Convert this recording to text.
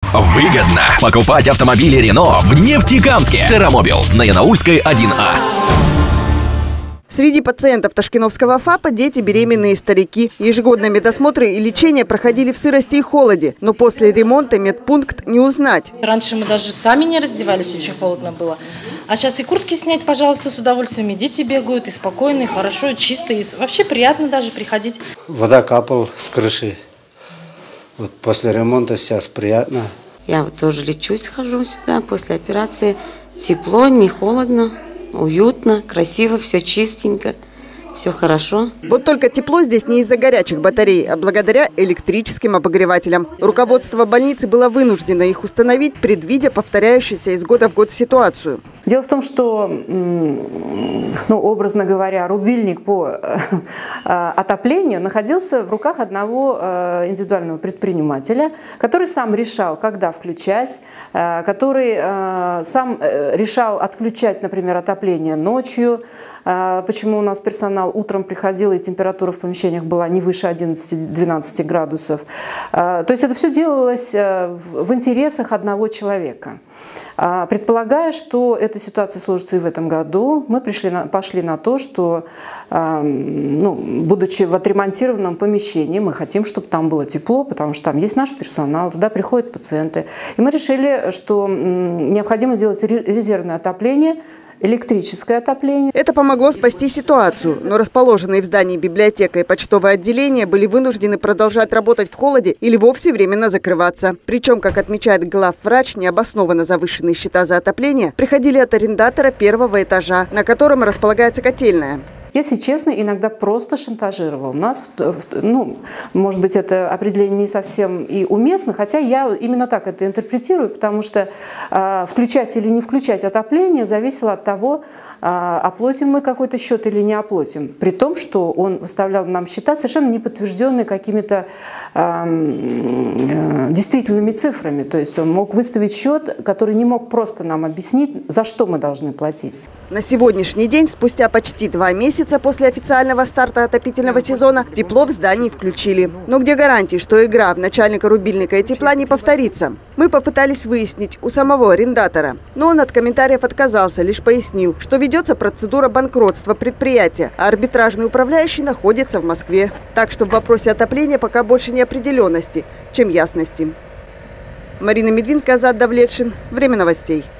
Выгодно покупать автомобили Рено в Нефтекамске. Террамобил на Янаульской 1А. Среди пациентов Ташкеновского ФАПа дети, беременные и старики. Ежегодные медосмотры и лечение проходили в сырости и холоде. Но после ремонта медпункт не узнать. Раньше мы даже сами не раздевались, очень холодно было. А сейчас и куртки снять, пожалуйста, с удовольствием. И дети бегают, и спокойно, и хорошо, и чисто. И вообще приятно даже приходить. Вода капала с крыши. Вот после ремонта сейчас приятно. Я вот тоже лечусь, хожу сюда после операции. Тепло, не холодно, уютно, красиво, все чистенько. Все хорошо. Вот только тепло здесь не из-за горячих батарей, а благодаря электрическим обогревателям. Руководство больницы было вынуждено их установить, предвидя повторяющуюся из года в год ситуацию. Дело в том, что, образно говоря, рубильник по отоплению находился в руках одного индивидуального предпринимателя, который сам решал, когда включать, который сам решал отключать, например, отопление ночью. Почему у нас персонал утром приходил, и температура в помещениях была не выше 11-12 градусов. То есть это все делалось в интересах одного человека. Предполагая, что эта ситуация сложится и в этом году, мы пошли на то, что, будучи в отремонтированном помещении, мы хотим, чтобы там было тепло, потому что там есть наш персонал, туда приходят пациенты. И мы решили, что необходимо делать резервное отопление, электрическое отопление. Это помогло спасти ситуацию, но расположенные в здании библиотека и почтовое отделение были вынуждены продолжать работать в холоде или вовсе временно закрываться. Причем, как отмечает главврач, необоснованно завышенные счета за отопление приходили от арендатора первого этажа, на котором располагается котельная. Если честно, иногда просто шантажировал нас. Может быть, это определение не совсем и уместно, хотя я именно так это интерпретирую, потому что включать или не включать отопление зависело от того, оплатим мы какой-то счет или не оплатим. При том, что он выставлял нам счета, совершенно не подтвержденные какими-то действительными цифрами. То есть он мог выставить счет, который не мог просто нам объяснить, за что мы должны платить. На сегодняшний день, спустя почти 2 месяца после официального старта отопительного сезона, тепло в здании включили. Но где гарантии, что игра в начальника рубильника и тепла не повторится? Мы попытались выяснить у самого арендатора, но он от комментариев отказался, лишь пояснил, что ведется процедура банкротства предприятия, а арбитражный управляющий находится в Москве. Так что в вопросе отопления пока больше неопределенности, чем ясности. Марина Медвинская, Азат Давлетшин. Время новостей.